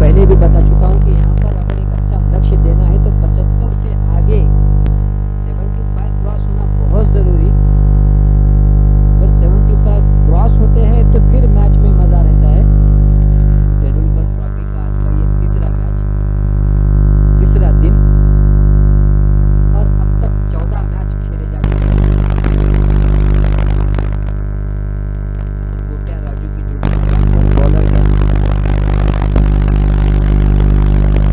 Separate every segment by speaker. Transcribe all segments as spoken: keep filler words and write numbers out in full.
Speaker 1: पहले भी बता चुका हूँ कि यहाँ पर अगर एक अच्छा लक्ष्य देना है तो पचहत्तर से आगे पचहत्तर क्रॉस होना बहुत ज़रूरी। अगर पचहत्तर क्रॉस होते हैं तो फिर मैच में मज़ा रहता है। तेंदुलकर ट्रॉफी का आज का ये तीसरा मैच, तीसरा दिन, और अब तक चौदह मैच खेले जा चुके हैं। कोट्या राजू की जो बॉलर है,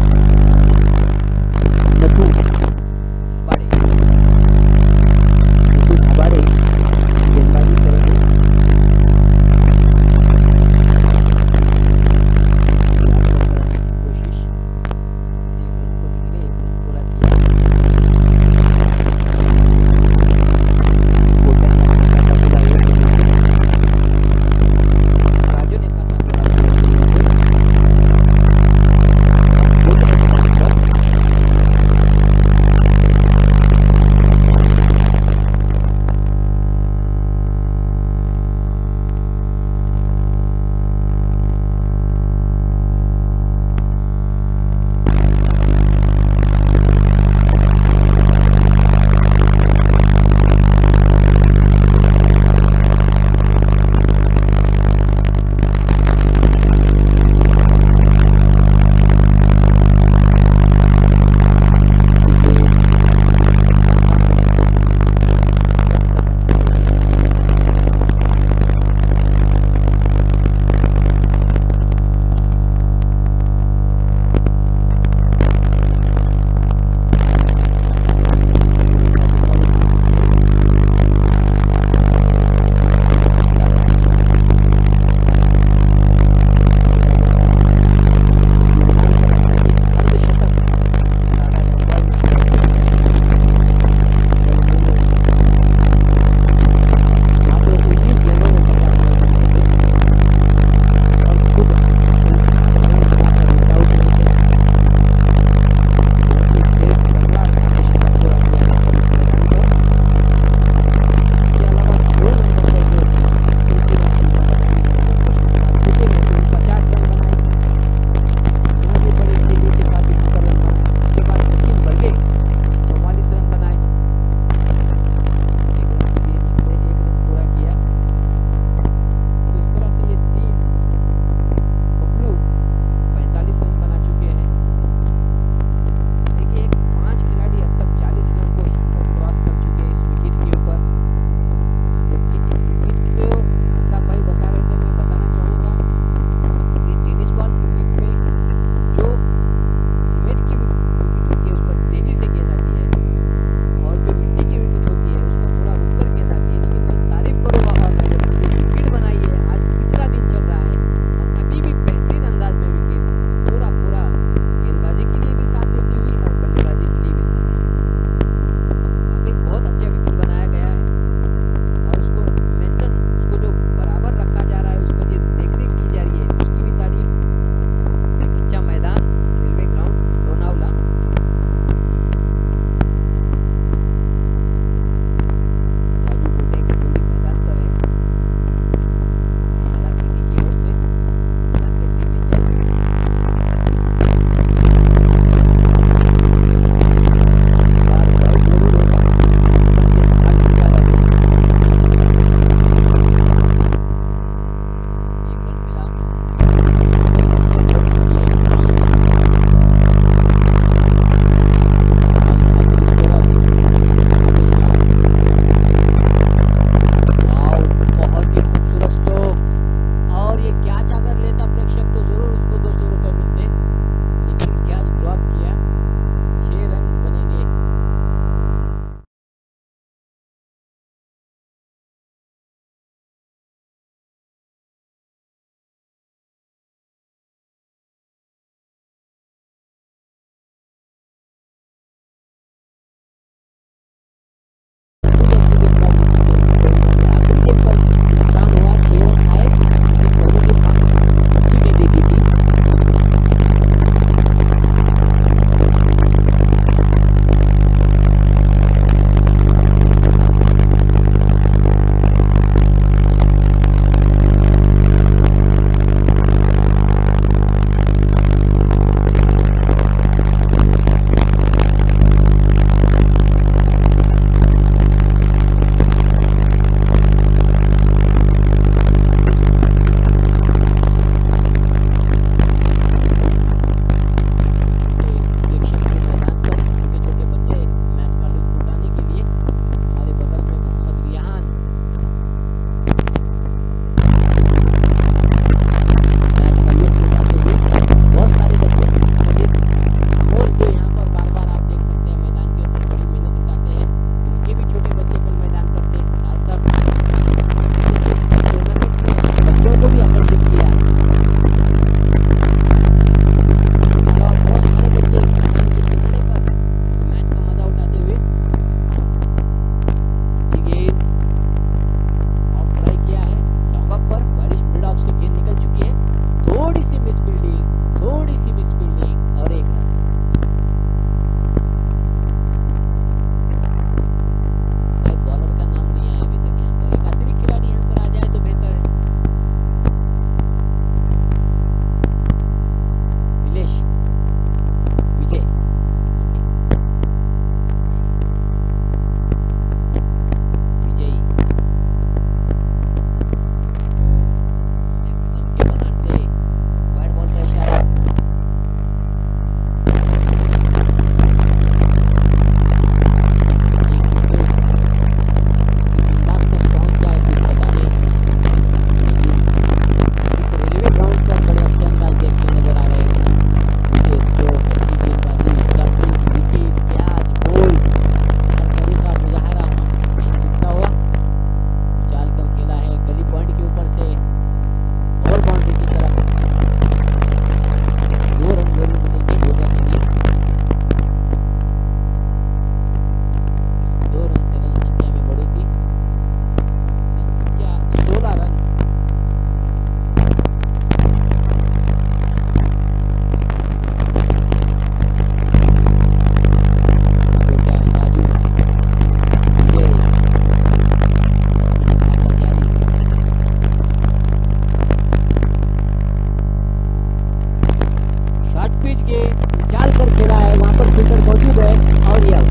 Speaker 1: निकाल कर खेला है, वहां पर फील्डर मौजूद है और यह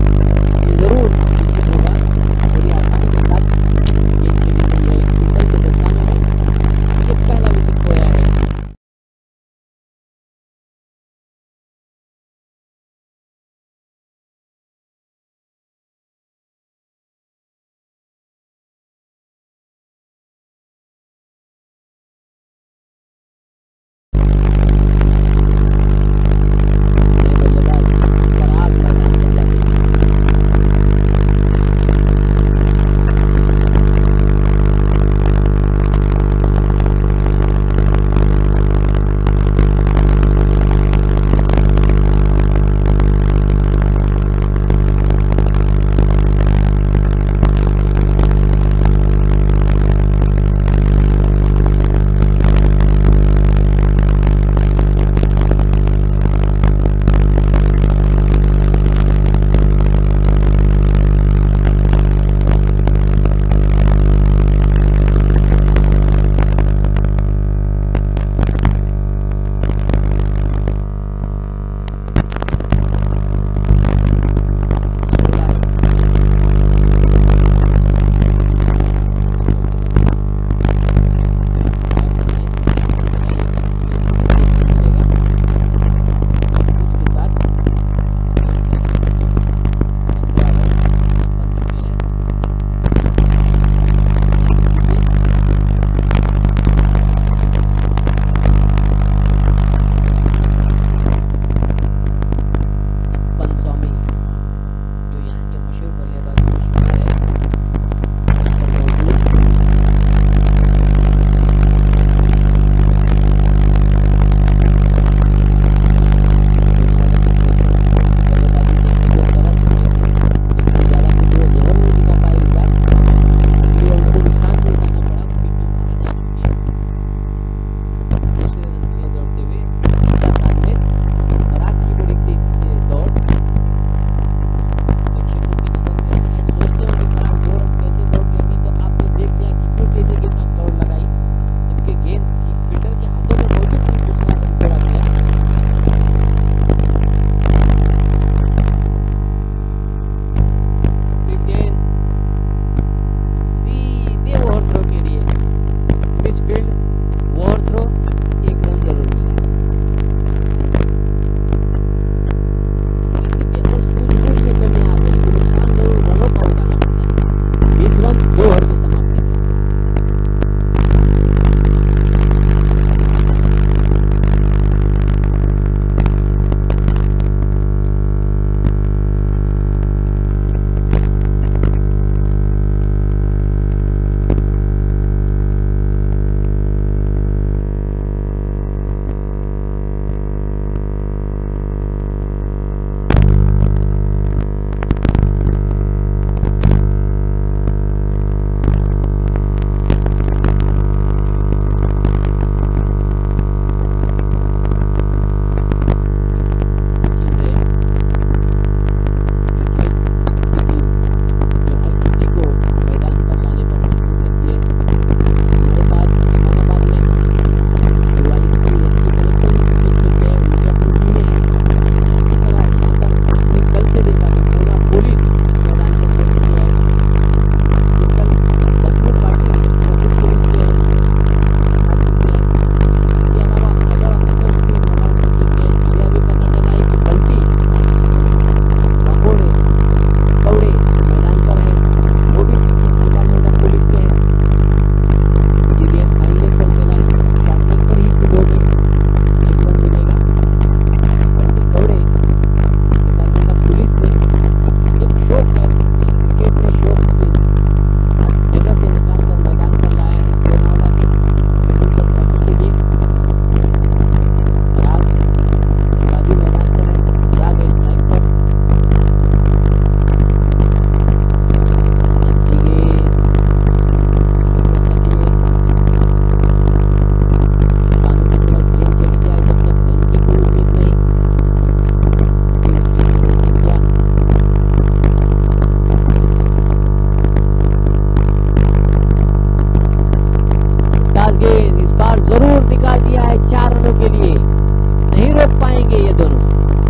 Speaker 1: जरूर होगा थोड़ी आसानी के साथ गेंद खेली गई है फील्डर के दस्ताने में। ये पहला विकेट खोया है। जरूर निकाल दिया है चार रनों के लिए, नहीं रोक पाएंगे ये दोनों।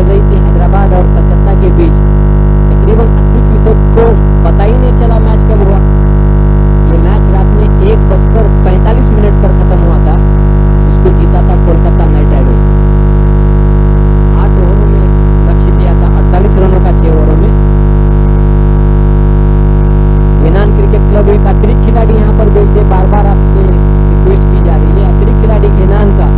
Speaker 1: चल रही थी हैदराबाद और कलकत्ता के बीच, तकरीबन अस्सी फीसद को पता ही नहीं चला मैच कब हुआ। ये मैच रात में एक बजकर पैंतालीस मिनट पर खत्म हुआ था। इसको जीता था कोलकाता नाइट राइडर्स ने। आठ ओवरों में लक्ष्य दिया था, अड़तालीस रनों का छह ओवरों में। वेनान क्रिकेट क्लब एक अतिरिक्त खिलाड़ी यहाँ पर भेज दे, बार बार आपसे रिक्वेस्ट की जा रही है। अतिरिक्त खिलाड़ी वेनान का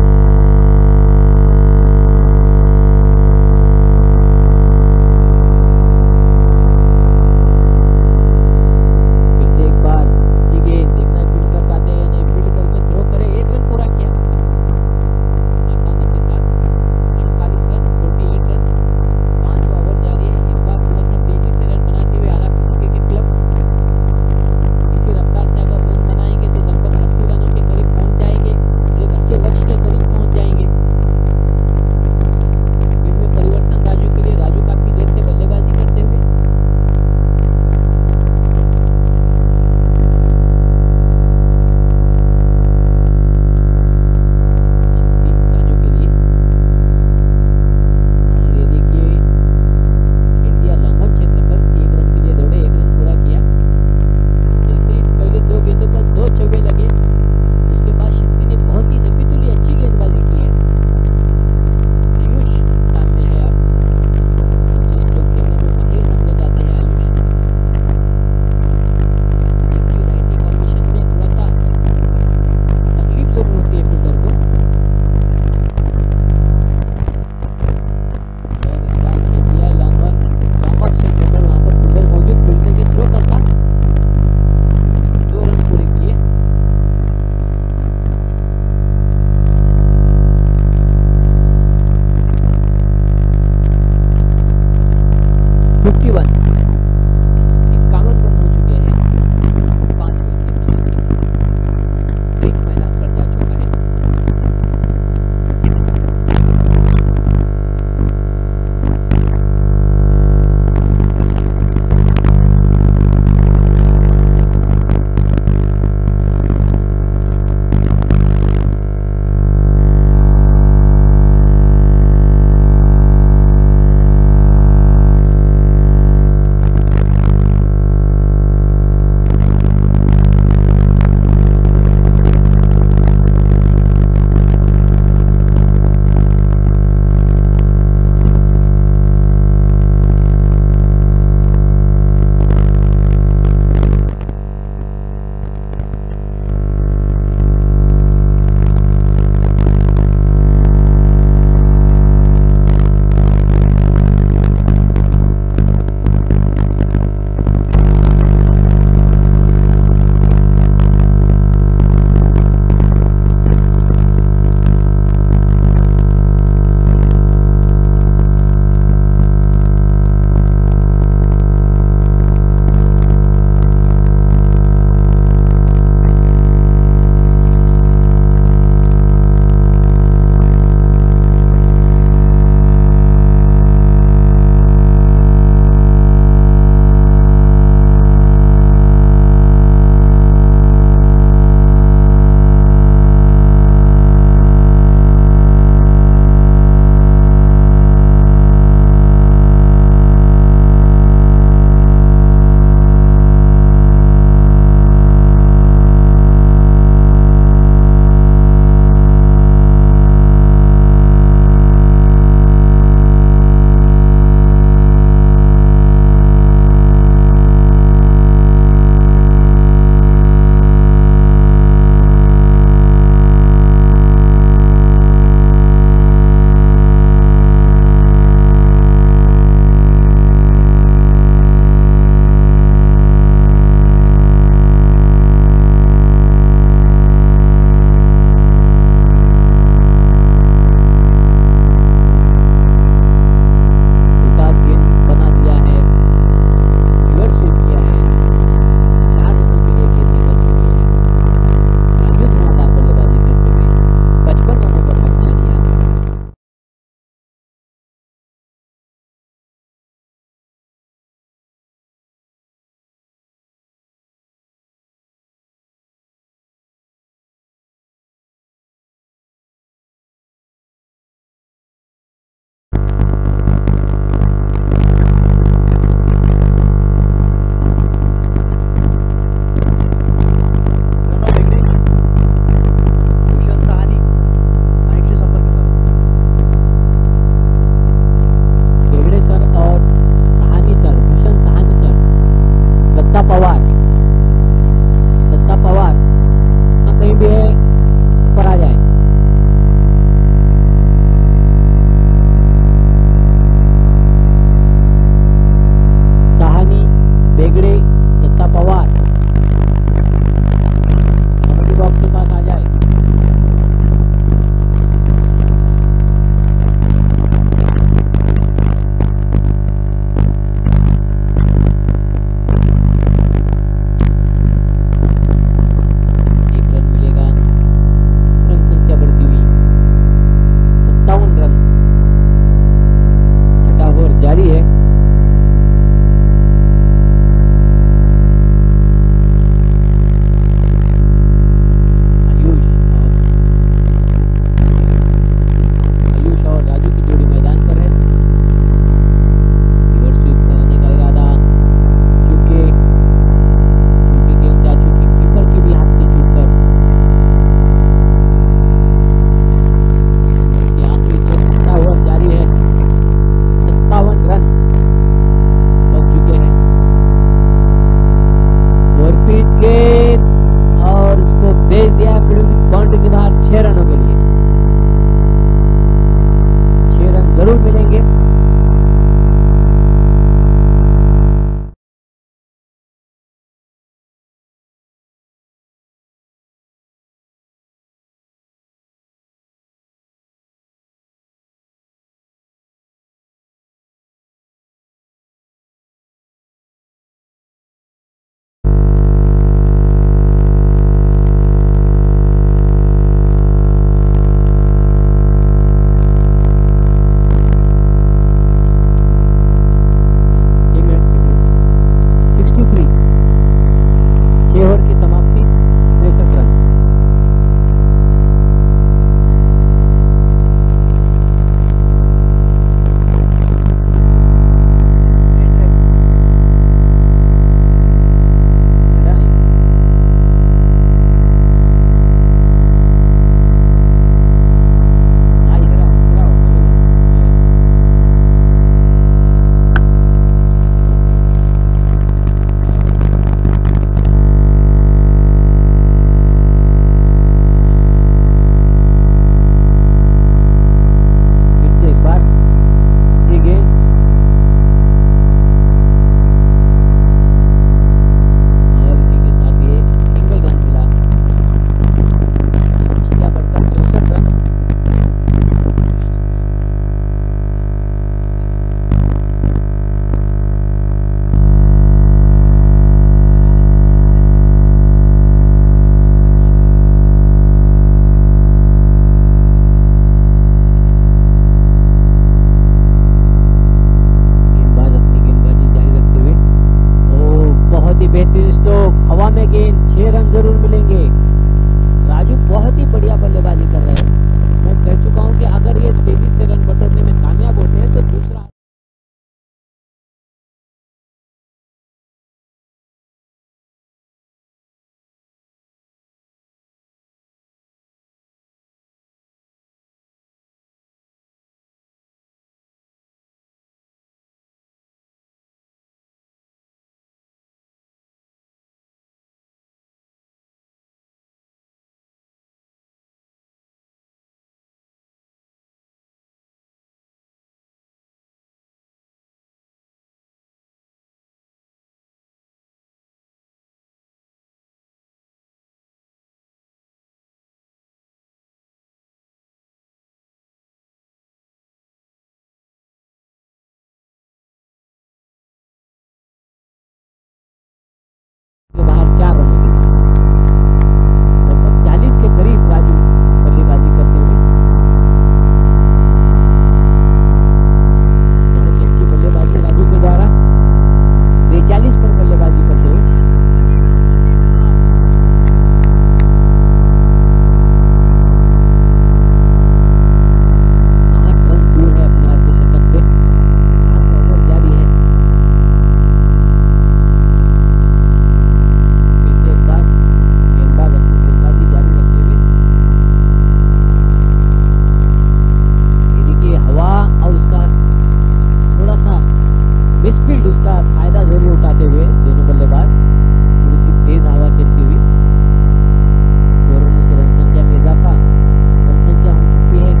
Speaker 1: मिसफील्ड उसका फायदा जरूर उठाते हुए दोनों बल्लेबाज थोड़ी सी तेज हवा चलती हुई दो रनों से रन संख्या में इजाफा। रन संख्या हो चुकी है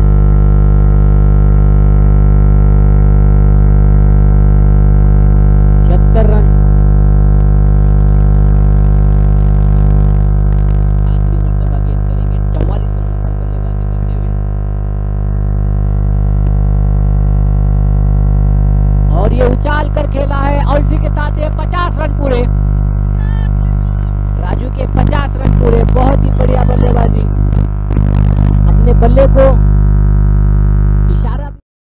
Speaker 1: छिहत्तर रन। आखिरी मरतबा गेंद करेंगे चौवालीस रनों पर बल्लेबाजी करते हुए और ये उछाल कर खेला है और इसी के साथ ये पचास रन पूरे। राजू के पचास रन पूरे, बहुत ही बढ़िया बल्लेबाजी। अपने बल्ले को इशारा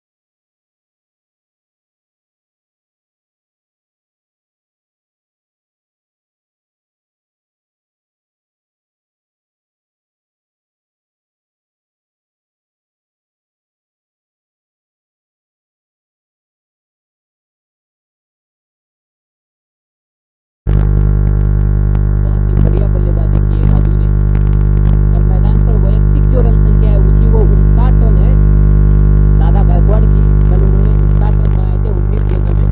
Speaker 1: बहुत ही बढ़िया बल्लेबाजी की है राजू ने। और मैदान पर वैयक्तिक जो रन संख्या है ऊंची वो उनसाठ रन है दादा गायकवाड़ की। कल उन्होंने उनसाठ रन बनाए थे उन्नीस गेंदों में।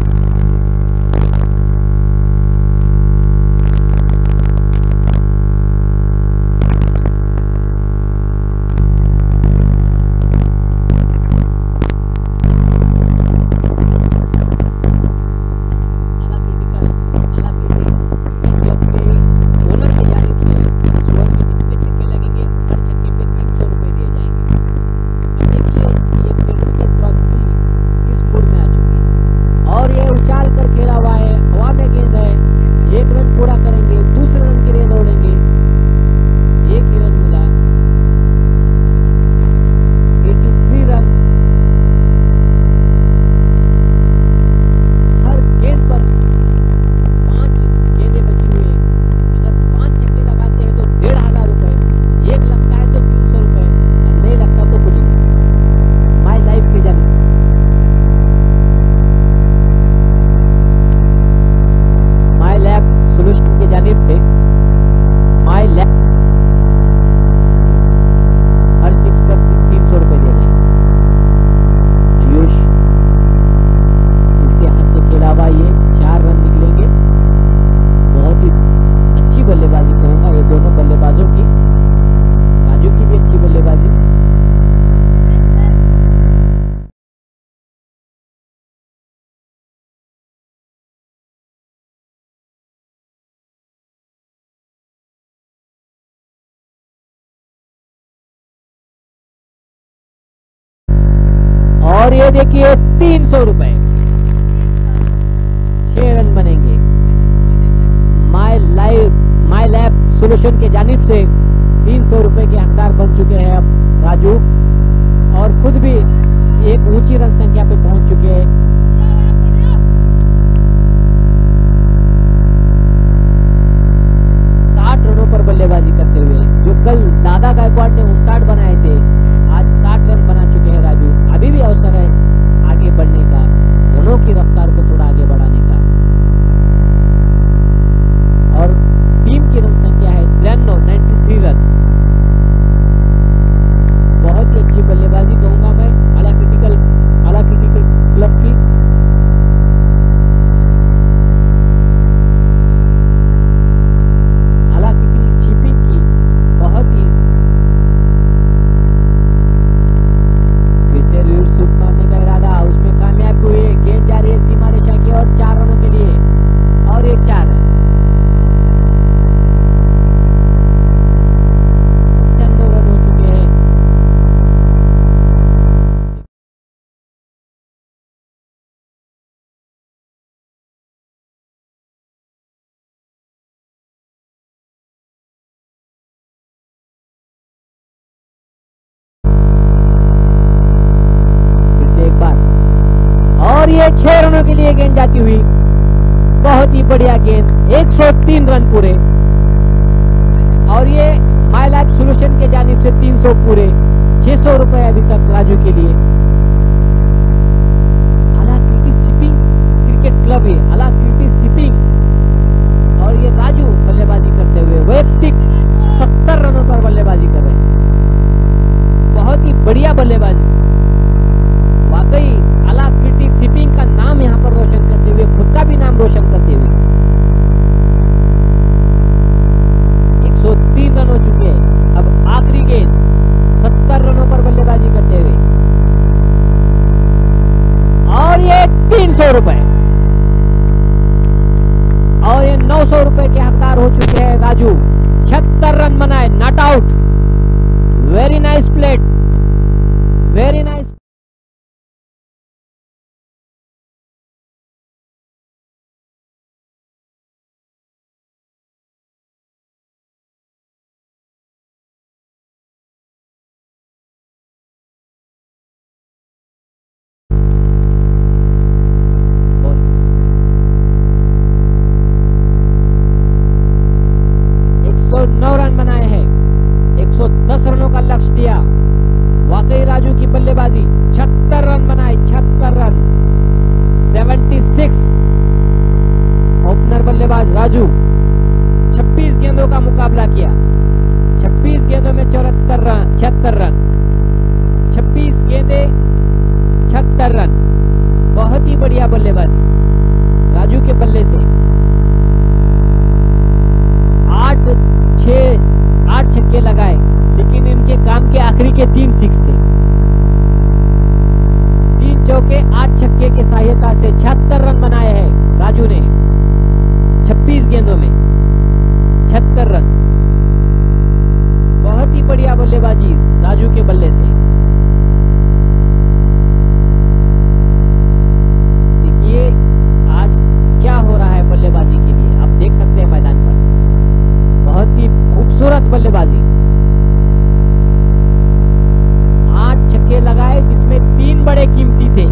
Speaker 1: आला क्रिटिकल आला क्रिटिकल बॉलर की जानिब से इस ओवर में जितने छक्के लगेंगे हर छक्के पे तीन सौ रुपए दिए जाएंगे। अब देखिए ये तेंदुलकर ट्रॉफी किस मूड में आ चुकी है और ये उछाल कर खेला हुआ है, हवा में गेंद है। एक रन पूरा करेंगे, दूसरे रन के लिए दौड़ेंगे। एक ही रन मिला, तिरासी रन। हर गेंद पर पांच गेंदें बची हुई है। अगर पांच छक्के लगाते हैं तो डेढ़ हजार रुपए, एक लगता है तो तीन सौ रुपए और नहीं लगता तो कुछ नहीं। माई लाइफ के जाने माई लैब सोल्यूशन के जानिब से माई लैब हर सिक्स पर तीन सौ रुपए दिए जाएंगे। आयुष उनके हाथ से खेला हुआ ये चार रन निकलेंगे। बहुत ही अच्छी बल्लेबाजी कहूंगा ये दोनों बल्लेबाजों की। राजू की भी अच्छी बल्लेबाजी। और ये देखिए तीन सौ रुपए, छह रन बनेंगे। My life my lab solution के जानिब से तीन सौ रुपए के हकदार बन चुके हैं अब राजू और खुद भी एक ऊंची रन संख्या पे पहुंच चुके हैं। साठ रनों पर बल्लेबाजी करते हुए जो कल दादा गायकवाड़ ने उनसाठ बनाए थे, आज साठ रन बना चुके हैं राजू। अभी भी अवसर है आगे बढ़ने का, दोनों की रफ्तार को थोड़ा आगे बढ़ाने का। और टीम की रन संख्या है तिरानवे तिरानवे रन। बहुत ही अच्छी बल्लेबाजी कहूंगा मैं आला क्रिटिकल आला क्रिटिकल क्लब की। आला क्रिटिकल शिपिंग की बहुत ही फिर से शूट मारने का इरादा, उसमें कामयाब हुए। गेंद जा रही है सीमा रेखा की और चार रनों के लिए और एक चार रन। सत्तानवे रन हो चुके हैं। फिर से एक बार और ये छह रनों के लिए गेंद जाती हुई, बहुत ही बढ़िया गेंद। एक सौ तीन रन पूरे और ये माई लाइफ सोल्यूशन के जानिब से तीन सौ पूरे, छह सौ रुपए अभी तक राजू के लिए। आला क्रिकेट शिपिंग क्रिकेट क्लब है आला क्रिकेट शिपिंग और ये राजू बल्लेबाजी करते हुए वैयक्तिक सत्तर रनों पर बल्लेबाजी कर रहे हैं। बहुत ही बढ़िया बल्लेबाजी, वाकई आला क्रिकेट शिपिंग का नाम यहाँ पर रोशन कर रुपए, और ये नौ सौ रुपए के हकदार हो चुके हैं राजू। छिहत्तर रन बनाए, not out. Very nice plate, very nice. एक सौ नौ रन बनाए हैं, एक सौ दस रनों का लक्ष्य दिया। वाकई राजू की बल्लेबाजी, छिहत्तर रन बनाए, छिहत्तर रन, छिहत्तर। ओपनर बल्लेबाज राजू छब्बीस गेंदों का मुकाबला किया, छब्बीस गेंदों में चौहत्तर रन, छिहत्तर रन, छब्बीस गेंदे छिहत्तर रन। बहुत ही बढ़िया बल्लेबाजी राजू के बल्ले से। आठ छह आठ छक्के लगाए, लेकिन इनके काम के आखिरी के तीन सिक्स थे। तीन चौके आठ छक्के की सहायता से छिहत्तर रन बनाए हैं राजू ने, छब्बीस गेंदों में छिहत्तर रन। बहुत ही बढ़िया बल्लेबाजी राजू के बल्ले से। देखिए आज क्या हो रहा है बल्लेबाजी के लिए, आप देख सकते हैं मैदान पर। बहुत ही खूबसूरत बल्लेबाजी, आठ छक्के लगाए जिसमें तीन बड़े कीमती थे।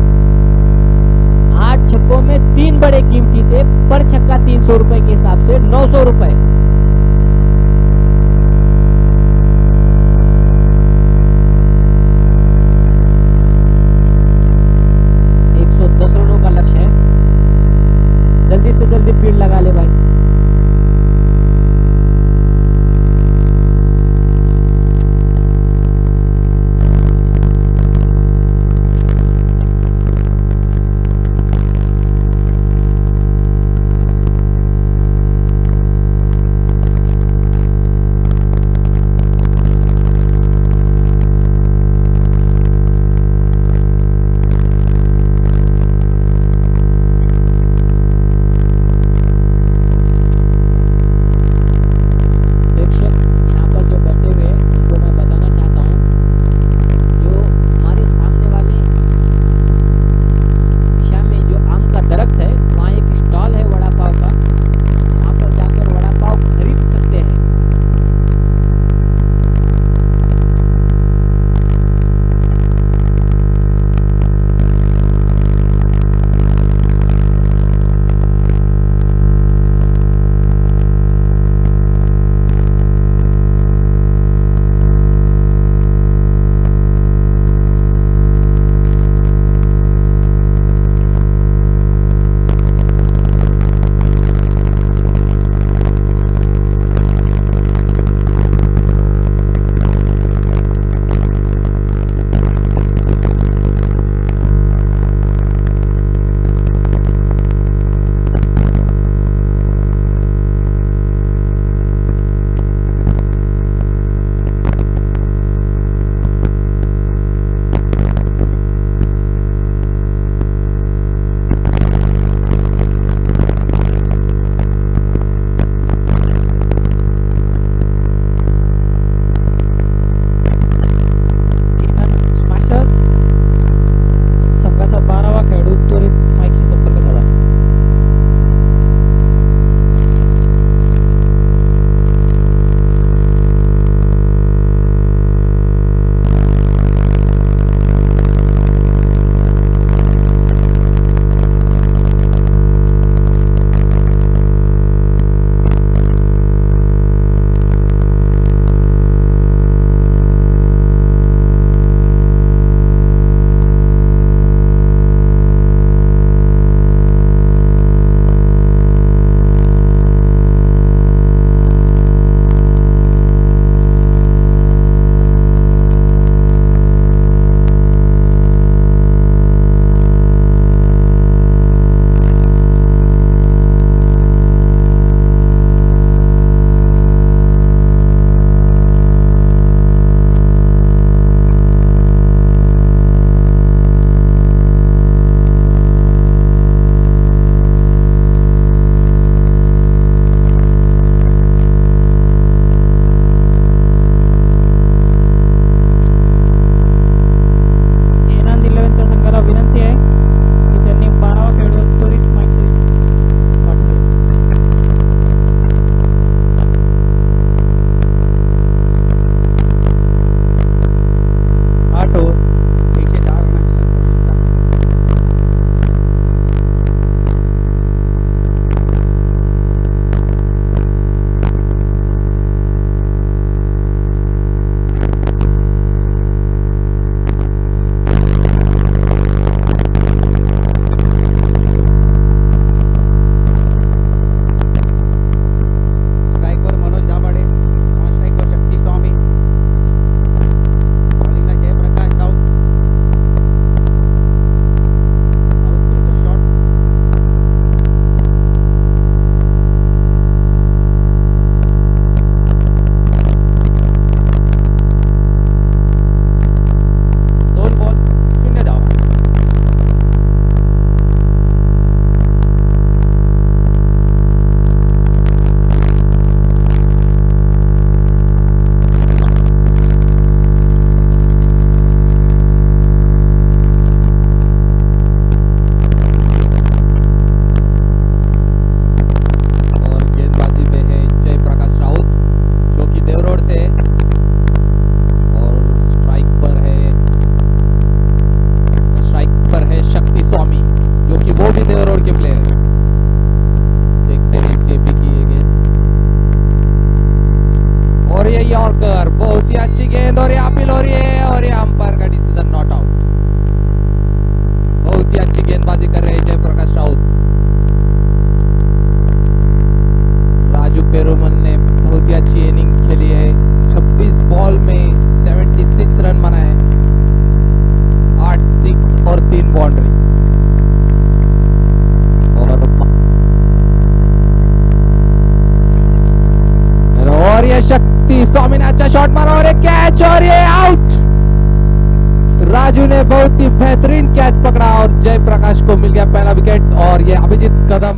Speaker 1: आठ छक्कों में तीन बड़े कीमती थे, पर छक्का तीन सौ रुपए के हिसाब से नौ सौ रुपए। एक सौ दस रनों का लक्ष्य है, जल्दी से जल्दी फील्ड लगा ले भाई।
Speaker 2: शक्ति स्वामी ने अच्छा शॉट मारा और एक कैच और ये आउट। राजू ने बहुत ही बेहतरीन कैच पकड़ा और जयप्रकाश को मिल गया पहला विकेट। और ये अभिजीत कदम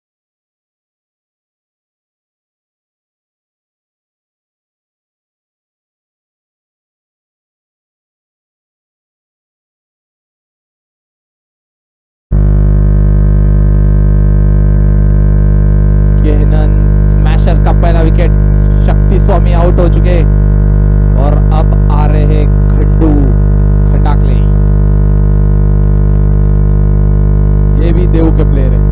Speaker 2: स्मैशर का पहला विकेट। शक्ति स्वामी आउट हो चुके और अब आ रहे हैं खंडू खंडाकले। ये भी देव के प्लेयर है।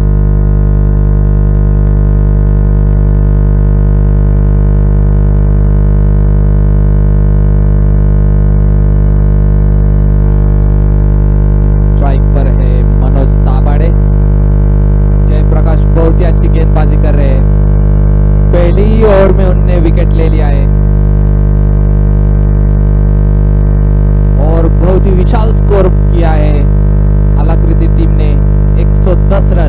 Speaker 2: स्ट्राइक पर है मनोज दाभाडे। जयप्रकाश बहुत ही अच्छी गेंदबाजी कर रहे हैं। पहली ओवर में उनने विकेट ले लिया है और बहुत ही विशाल स्कोर किया है आलाकृति टीम ने। एक सौ दस रन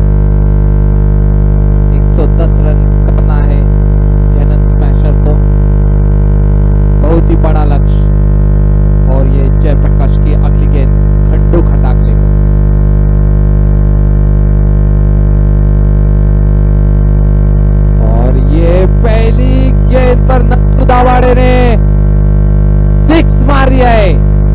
Speaker 2: एक सौ दस रन करना है कैनन स्मैशर को, बहुत ही बड़ा लक्ष्य। और ये जयप्रकाश की अगली गेंद खंडू खंडाकले को। ये पहली गेंद पर नत्थु दाभाडे ने सिक्स मार दिया है।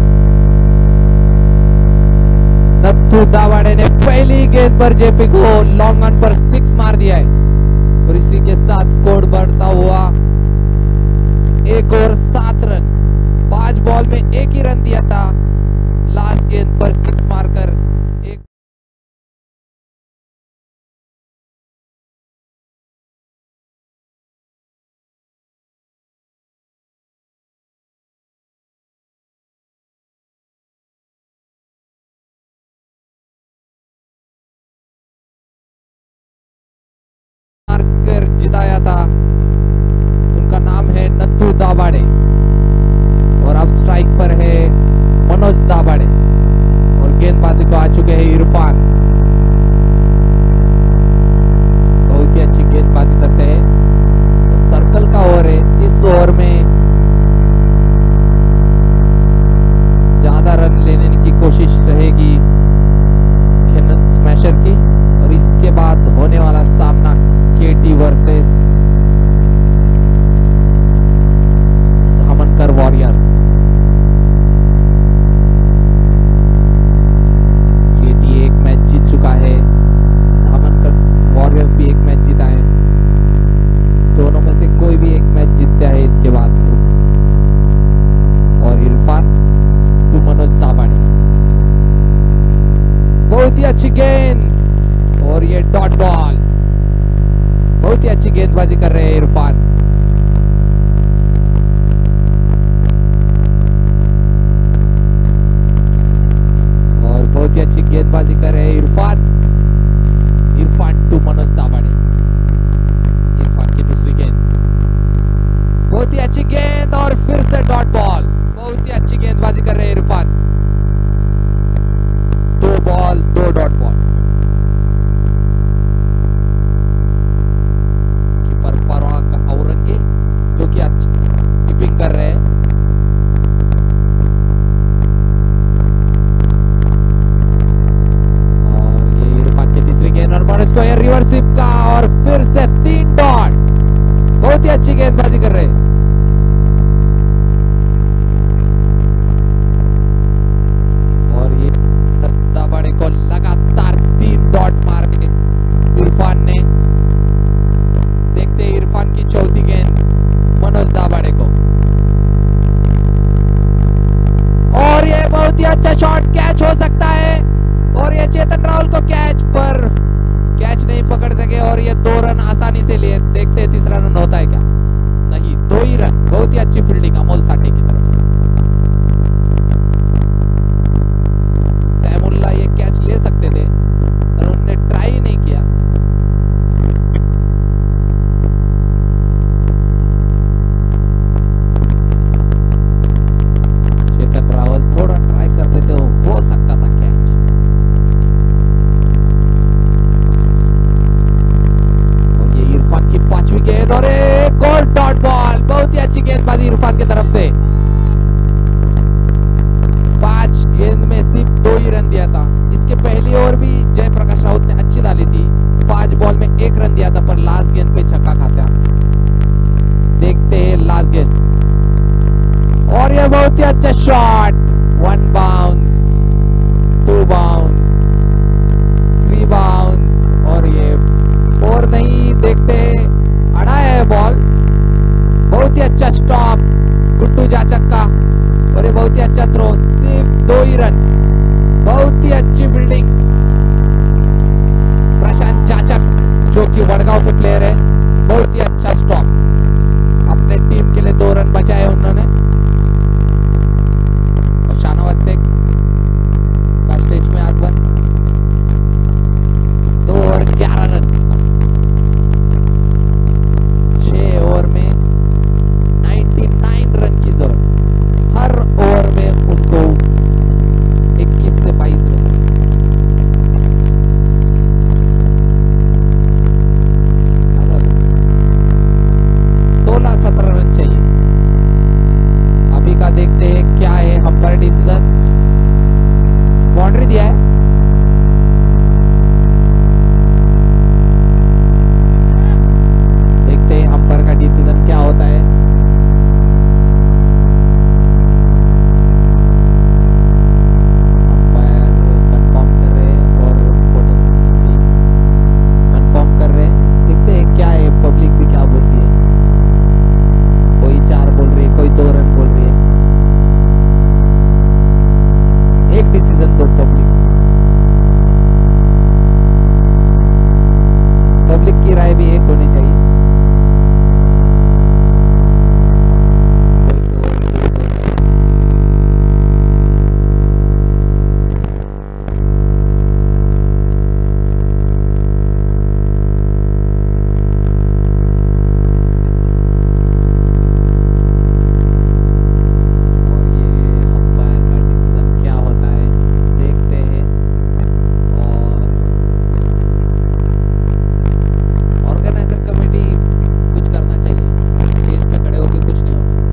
Speaker 2: नत्थु दाभाडे ने पहली गेंद पर जेपी को लॉन्ग ऑन पर सिक्स मार दिया है और इसी के साथ स्कोर बढ़ता हुआ एक ओवर सात रन। पांच बॉल में एक ही रन दिया था, लास्ट गेंद पर सिक्स मारकर एक मारकर जिताया था। उनका नाम है नत्थु दाभाडे और अब स्ट्राइक पर है मनोज दाभाडे और गेंदबाजी को आ चुके हैं इरफान। बहुत ही अच्छी गेंदबाजी करते हैं। तो सर्कल का ओवर है। इस ओवर में ज्यादा रन लेने की कोशिश रहेगी कैनन स्मैशर की और इसके बाद होने वाला सामना केटी वर्सेस धामनकर वॉरियर्स। केटी एक मैच जीत चुका है, धामनकर वॉरियर्स भी एक मैच जीता है। दोनों में से कोई भी एक मैच जीतता है इसके बाद। और इरफान टू मनोज दाभाडे, बहुत ही अच्छी गेंद और ये डॉट बॉल। बहुत ही अच्छी गेंदबाजी कर रहे हैं इरफान। और बहुत ही अच्छी गेंदबाजी कर रहे हैं इरफान। इरफान टू मनोज दाभाडे। इरफान की दूसरी गेंद, बहुत ही अच्छी गेंद और फिर से डॉट बॉल। बहुत ही अच्छी गेंदबाजी कर रहे हैं इरफान। दो बॉल दो डॉट बॉल। औरंगे जो कि अच्छी कीपिंग कर रहे हैं। और ये इरफान की तीसरी गेंद और मनोज को ये रिवर्स हिप का और फिर से तीन डॉट। बहुत ही अच्छी गेंदबाजी कर रहे हैं। और ये दाभाडे को लगातार तीन डॉट मार के इरफान ने। देखते हैं इरफान की चौथी गेंद मनोज दाभाडे को और ये बहुत ही अच्छा शॉट, कैच हो सकता है। और ये चेतन राहुल को कैच पर कैच नहीं पकड़ सके और ये दो रन आसानी से लिए। देखते हैं तीसरा रन होता है क्या? नहीं, दो ही रन। बहुत ही अच्छी फील्डिंग अमोल साठे की तरफ से। सैमुल्ला ये कैच ले सकते थे और उन्होंने ट्राई नहीं किया। राहुल थोड़ा ट्राई कर देते तो हो सकता था कैच। और ये इरफान की पांचवी गेंद और एक और डॉट बॉल। गेंदबाजी इरफान की तरफ से। पांच गेंद में सिर्फ दो ही रन दिया था। इसके पहली ओवर भी जयप्रकाश राउत ने अच्छी डाली थी, पांच बॉल में एक रन दिया था, पर लास्ट गेंद पे छक्का खाता। देखते हैं लास्ट गेंद, और ये बहुत ही अच्छा shot. One bounce, two bounce, three bounce, और ये फोर नहीं। देखते अड़ा है बॉल, बहुत ही अच्छा स्टॉप गुड्डू जाचक का, और ये बहुत ही अच्छा थ्रो, सिर्फ दो ही रन। बहुत ही अच्छी फील्डिंग प्रशांत जाचक, जो कि वडगांव के प्लेयर है। बहुत ही अच्छा स्टॉप, अपने टीम के लिए दो रन बचाए उन्होंने। और शाहनवाज शेख का स्टेज में आगमन, दो ओवर ग्यारह रन, छह ओवर में निन्यानवे रन की जरूरत। हर ओवर में उनको इक्कीस से बाईस रन। सोलह सत्रह रन चाहिए। अभी का देखते हैं क्या है अंपायर डिसीजन। बाउंड्री दिया है, देखते हैं अंपायर का डिसीजन क्या होता है। अंपायर कंफर्म कर रहे हैं और फोटो भी कंफर्म कर रहे हैं। देखते हैं क्या है, पब्लिक भी क्या बोलती है। कोई चार बोल रही है, कोई दो रन बोल रही है। एक डिसीजन दो पब्लिक। पब्लिक की राय भी एक होनी चाहिए। कोई दो, कोई दो रन। और ये अंपायर का डिसीजन क्या होता है देखते हैं। और ऑर्गेनाइजर कमेटी कुछ करना चाहिए, स्टेज पे खड़े होकर कुछ नहीं होगा।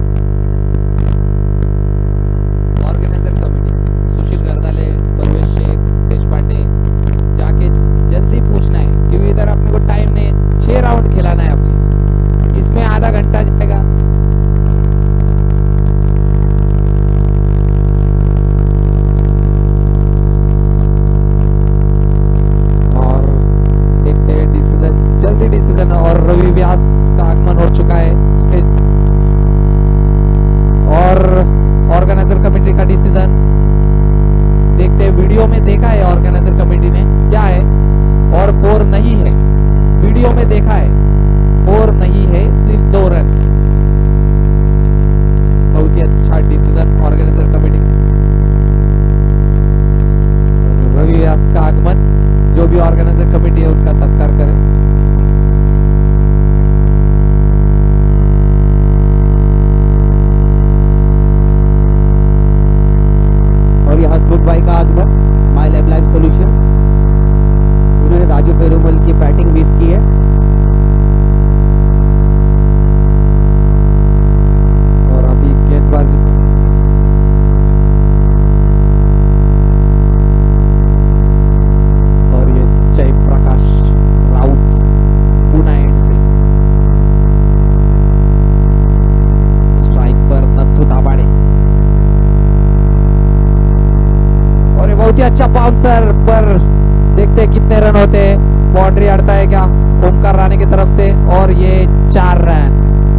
Speaker 2: ऑर्गेनाइजर कमेटी सुशील गर्दाले, परवेश शेख, देशपांडे, जाके जल्दी पूछना है, क्योंकि इधर अपने को टाइम नहीं है। छह राउंड खिलाना है अपने, इसमें आधा घंटा जाएगा। और देखते हैं डिसीजन, जल्दी डिसीजन। और रवि व्यास का आगमन हो चुका है स्टेज, और ऑर्गेनाइजर कमेटी का डिसीजन देखते हैं। वीडियो में देखा है ऑर्गेनाइजर कमेटी ने क्या है, और फोर नहीं है। वीडियो में देखा है फोर नहीं है, सिर्फ दो रन। बहुत ही अच्छा डिसीजन ऑर्गेनाइजर कमेटी का। रवि व्यास का आगमन, जो भी ऑर्गेनाइजर कमेटी है उनका सत्कार करें।
Speaker 1: और ये हसमुख भाई का आगमन, माई लैब लाइफ सॉल्यूशंस। उन्होंने राजू पेरुमल की बैटिंग मिस की है।
Speaker 2: और अभी गेंदबाजी और ये जयप्रकाश राउत पूना एंड से स्ट्राइक पर नथु दाबाड़े, और ये बहुत ही अच्छा बाउंसर पर। देखते हैं कितने रन होते हैं। बाउंड्री अड़ता है क्या ओमकार राणे की तरफ से, और ये चार रन।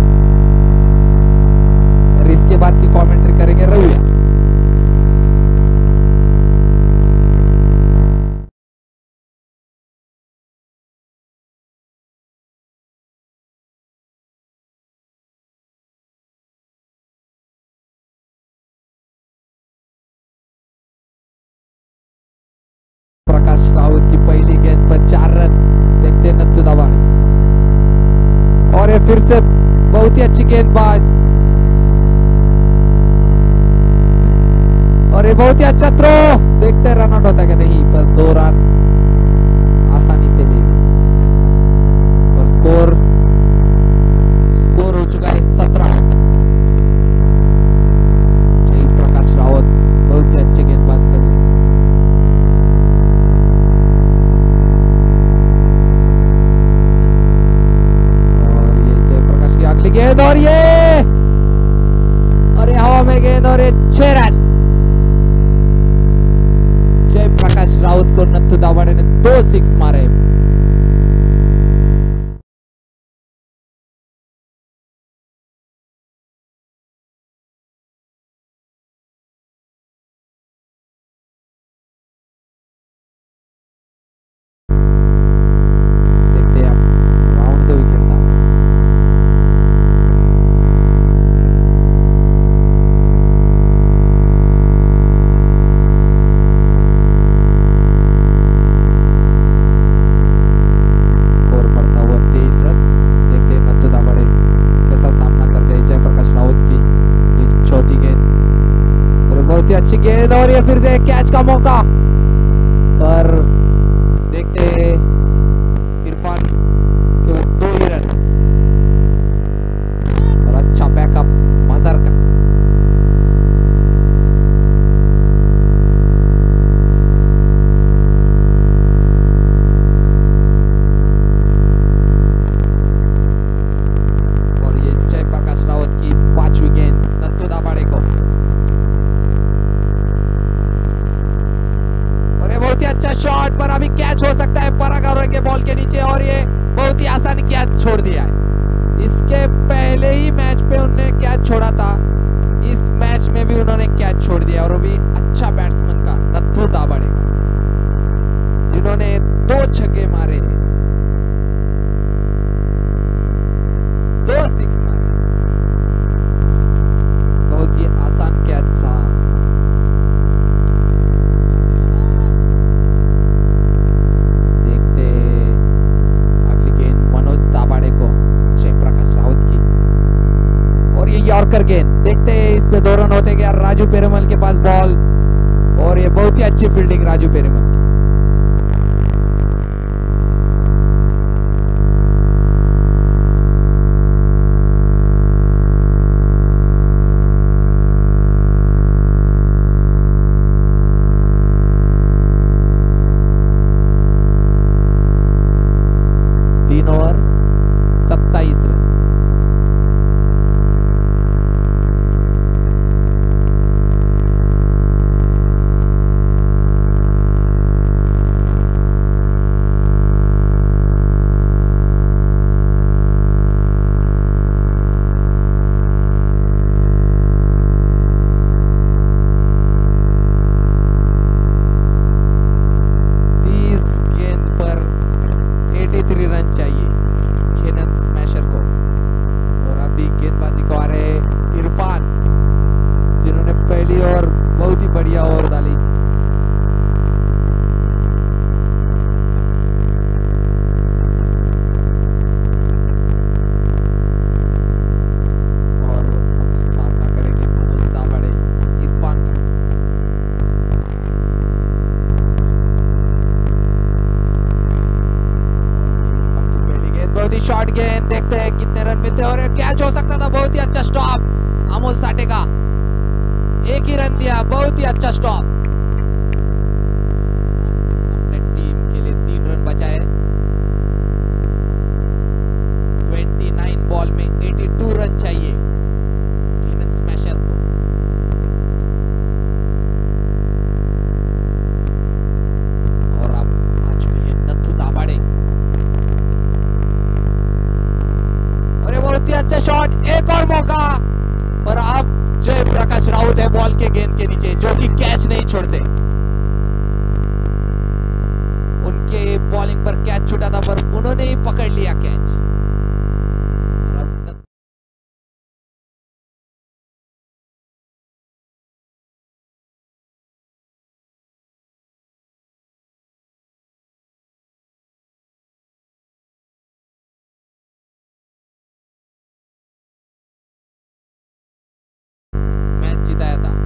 Speaker 2: और इसके बाद की कमेंट्री करेंगे रवि व्यास। प्रकाश राउत की पहली गेंद पर चार रन। देखते हैं नथु दाबाड़े, और ये फिर से बहुत ही अच्छी गेंदबाज, और ये बहुत ही अच्छा थ्रो। देखते हैं रन आउट होता है कि नहीं, पर दो रन आसानी से ले लिए। और स्कोर स्कोर हो चुका है सत्रह। गेंद और ये और ये हवा में गेंद और ये छह रन। जयप्रकाश राउत को नत्थु दाभाडे ने दो सिक्स मारे। देखते हैं आप राउंड दो विकेट था। स्कोर बढ़ता हुआ तेईस रन। देखते हैं नत्थु दाभाडे कैसा सामना करते हैं जयप्रकाश राउत की ये चौथी गेंद और बहुत ही अच्छी गेंद और ये फिर से कैच का मौका पर देखते हैं इरफान केवल दो ही रन और अच्छा बैकअप मजहर का। और ये जयप्रकाश राउत की पांचवी गेंद नत्थु दाभाडे को और ये बहुत ही अच्छा शॉट पर अभी कैच हो सकता है पराग अरोड़ा के बॉल के नीचे और ये बहुत ही आसानी कैच छोड़ दिया है। इसके पहले ही मैच पे उन्होंने कैच छोड़ा था, इस मैच में भी उन्होंने कैच छोड़ दिया और वो भी अच्छा बैट्समैन का नत्थु दाभाडे का जिन्होंने दो छक्के मारे हैं, दो सिक्स मारे। बहुत ही आसान कैच था। देखते हैं अगली गेंद मनोज दाभाडे को जयप्रकाश राउत की और ये यॉर्कर गेंद। देखते हैं इस पे दो रन होते क्या राजू पेरुमल के पास बॉल और ये बहुत ही अच्छी फील्डिंग राजू पेरुमल की। तीन ओवर सत्ताईस रन। तीस गेंद पर तिरासी रन चाहिए केनन स्मैशर को और अभी गेंदबाजी को आ रहे इरफान जिन्होंने पहली ओवर बहुत ही बढ़िया ओवर डाली। और अब सामना करेंगे मनोज दाभाडे इरफान का। बहुत ही शॉर्ट गेंद। देखते हैं कितने रन मिलते हैं और कैच हो सकता था। बहुत ही अच्छा स्टॉप अमोल साठे का, एक ही रन दिया, बहुत ही अच्छा स्टॉप। अपने टीम के लिए तीन रन बचाए। उनतीस बॉल में बयासी रन चाहिए केनन स्मैशर को। और अब आ चुके हैं नत्थु दाभाडे और ये बहुत ही अच्छा शॉट, एक और मौका पर अब जयप्रकाश राउत है बॉल के गेंद के नीचे जो कि कैच नहीं छोड़ते। उनके बॉलिंग पर कैच छूटा था पर उन्होंने ही पकड़ लिया कैच। और अब मैच जिताया था।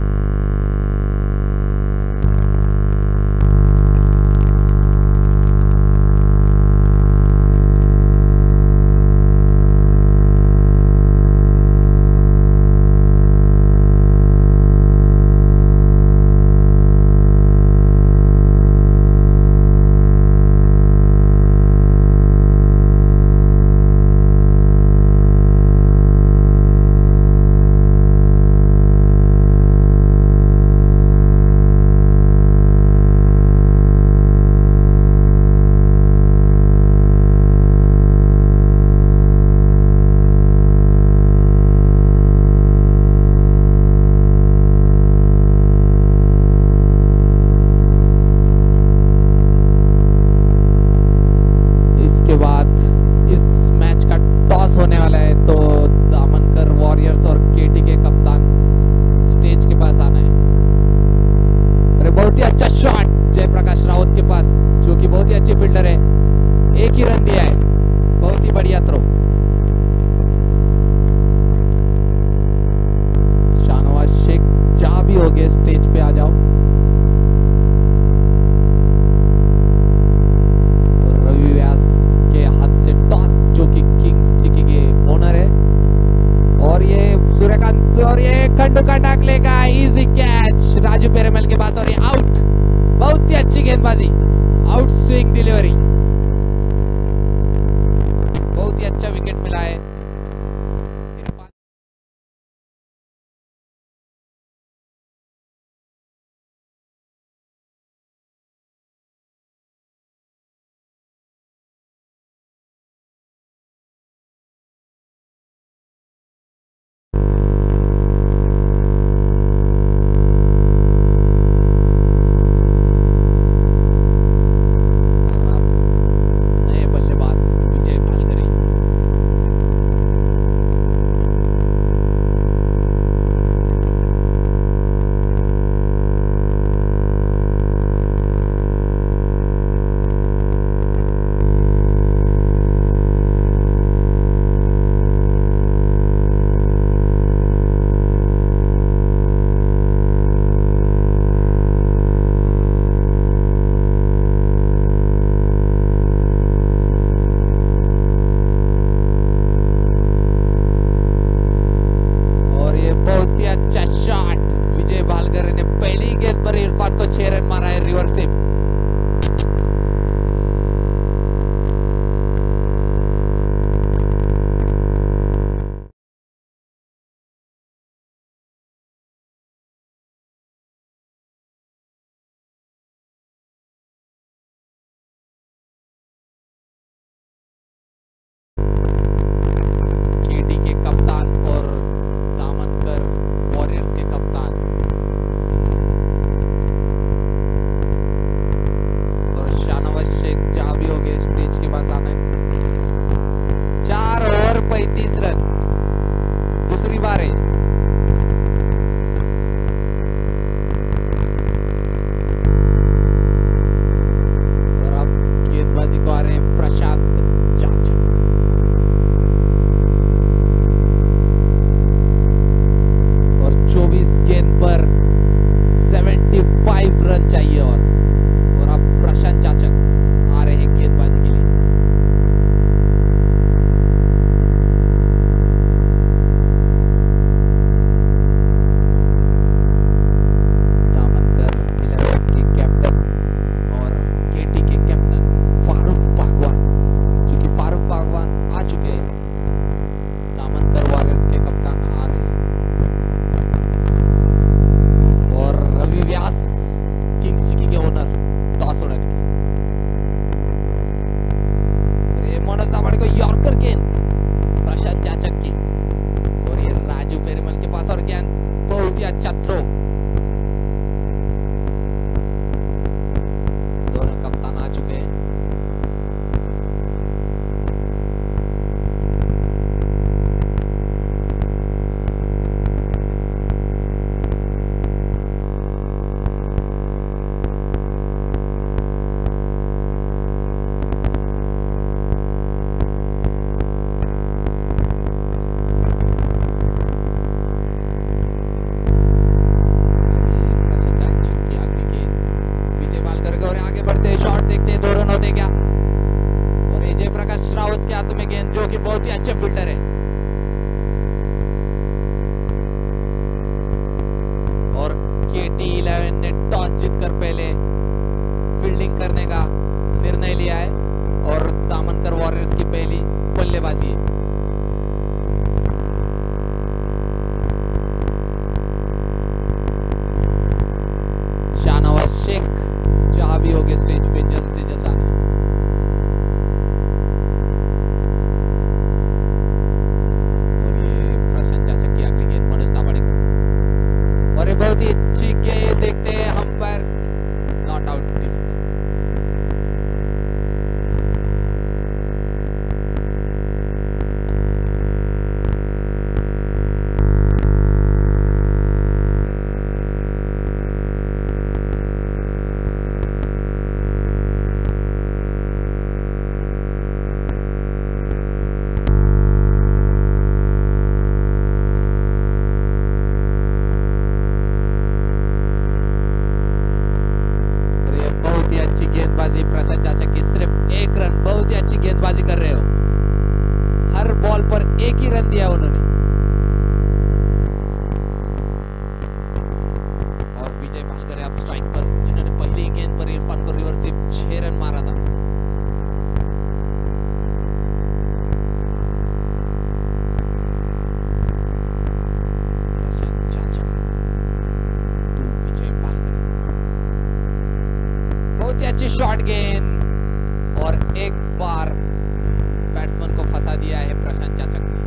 Speaker 2: एक ही रन दिया है। बहुत ही बढ़िया थ्रो। शाहनवाज शेख जहां भी हो गए स्टेज पे आ जाओ। और रवि व्यास के हाथ से टॉस, जो कि किंग्स जीके के ओनर है। और ये सूर्यकांत और ये खंडू का टाक लेगा, इजी कैच राजू पेरेमल के पास और ये आउट। बहुत ही अच्छी गेंदबाजी, आउट स्विंग डिलीवरी, बहुत ही अच्छा विकेट मिला है। अच्छा शॉट, विजय भालकर ने पहली गेंद पर इरफान को छह रन मारा है रिवर्सिव। केडी के कप्तान और दामनकर वॉरियर्स के कप्तान और शाहनवाज शेख जहां भी हो गए स्टेज के पास आना है। चार ओवर पैंतीस रन, दूसरी बार है। और अब गेंदबाजी को आ रहे हैं प्रशांत चाचा। चौबीस गेंद पर पचहत्तर रन चाहिए और और अब प्रशांत चाचक आ रहे हैं गेंदबाजी के लिए। दामनकर इलेवन के कैप्टन और केटी के कैप्टन फारूक बागवान, क्योंकि फारूक बागवान आ चुके हैं। दामनकर वॉरियर्स के कप्तान आ रहे हैं। Ravi Vyas kings G K owner toss उड़ाने की। और ये मनोज दामड़े को यॉर्कर गेंद प्रशांत चाचक की और ये राजू पेरेमल के पास और गेंद बहुत ही अच्छा थ्रो। दोनों कप्तान आ चुके हैं। आगे बढ़ते शॉट देखते हैं, दो रन होते क्या। और ये जयप्रकाश रावत के हाथ में गेंद, जो कि बहुत ही अच्छे फील्डर है। और केटी इलेवन ने टॉस जीतकर पहले फील्डिंग करने का निर्णय लिया है और दामनकर वॉरियर्स की पहली बल्लेबाजी है। शाहनवाज शेख जहां भी हो गए स्टेज पे जल्द से जल्द आना। कि सिर्फ एक रन। बहुत ही अच्छी गेंदबाजी कर रहे हो, हर बॉल पर एक ही रन दिया उन्होंने। और विजय भालकर अब स्ट्राइक पर, जिन्होंने पहली गेंद पर इरफान को रिवर्सिव छह रन मारा था। बहुत ही अच्छी शॉट गेंद और एक बार बैट्समैन को फंसा दिया है प्रशांत चाचक ने।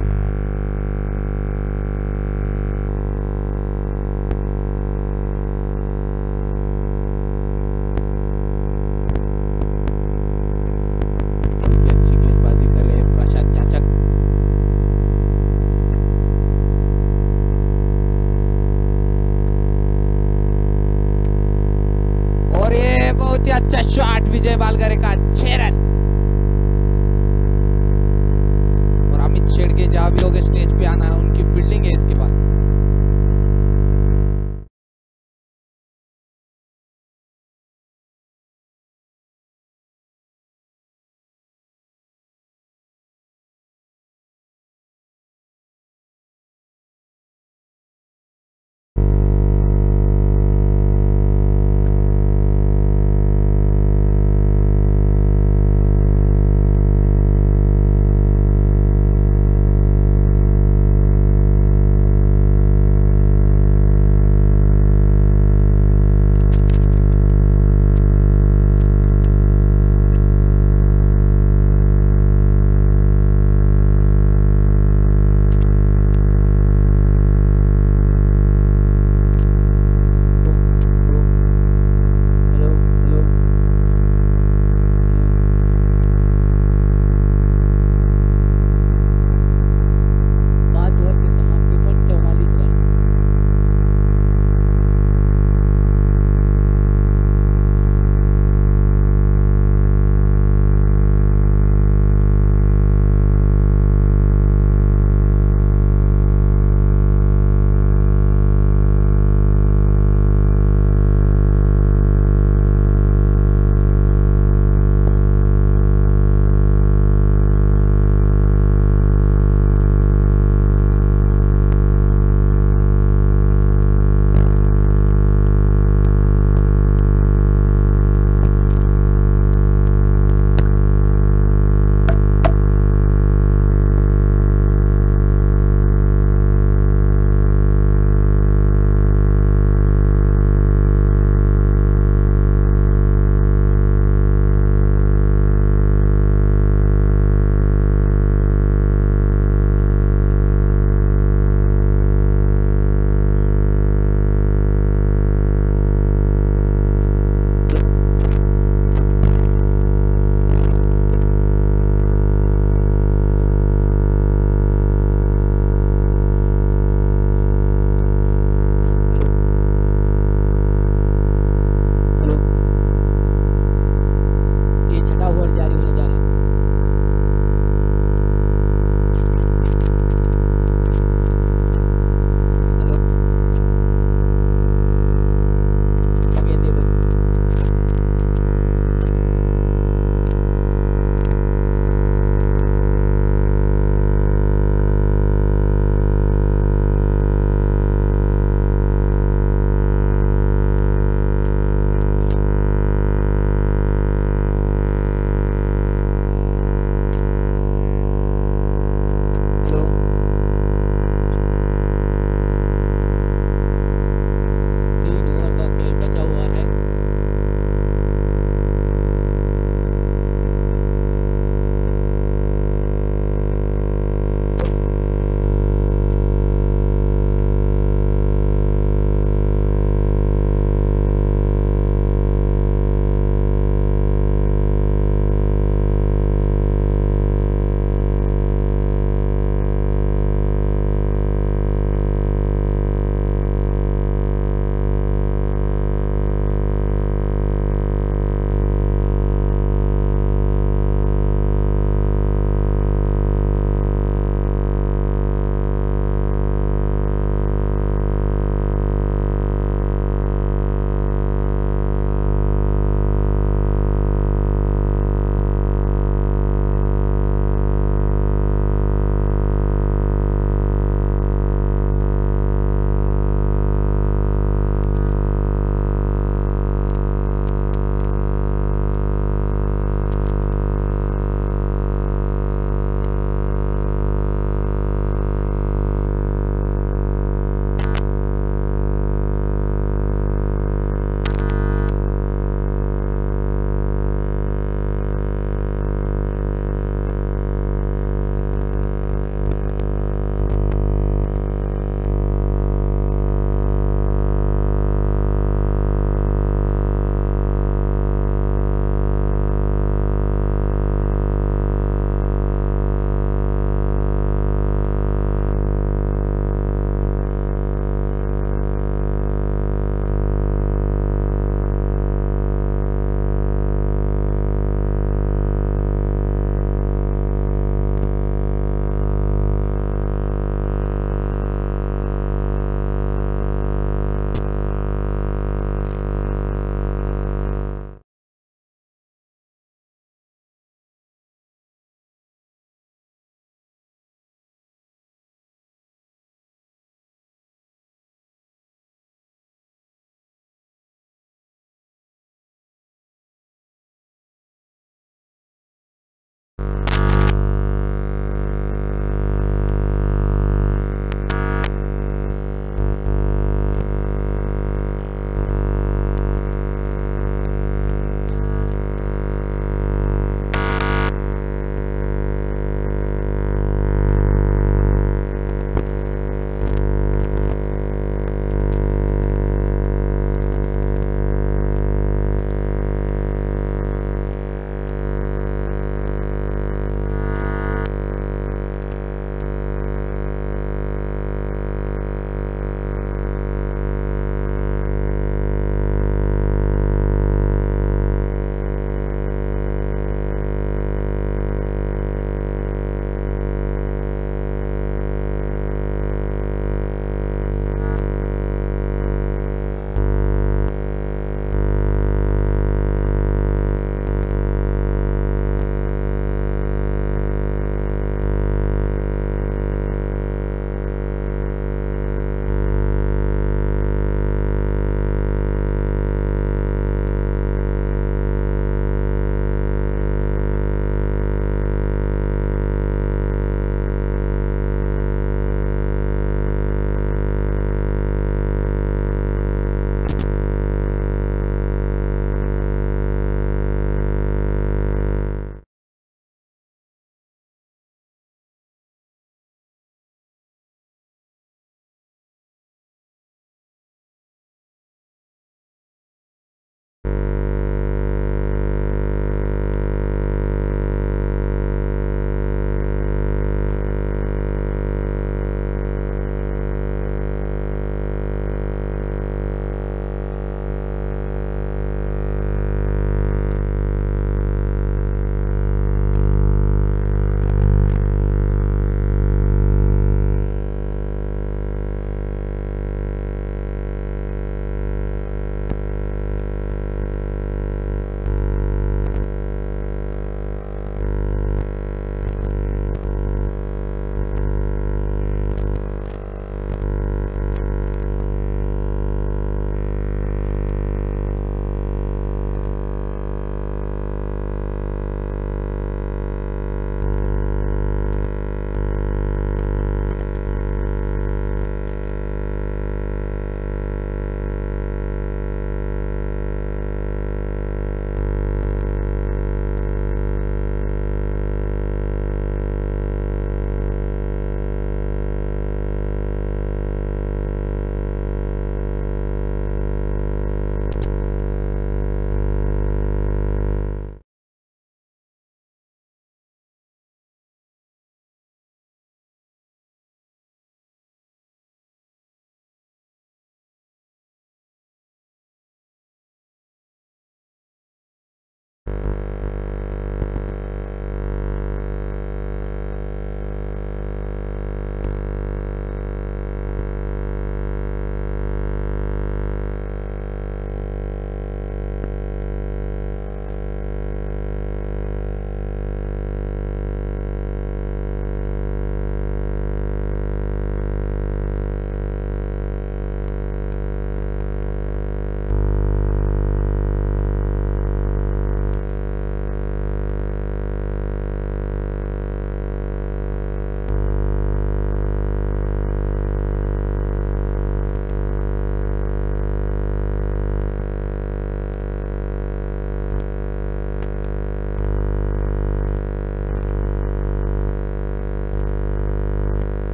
Speaker 2: अच्छी गेंदबाजी कर रहे हैं प्रशांत चाचक। और ये बहुत ही अच्छा शॉट विजय बालगरे का, छह रन। और अमित शेड़के जहां भी होंगे स्टेज पे आना है, उनकी फील्डिंग है इसके बाद।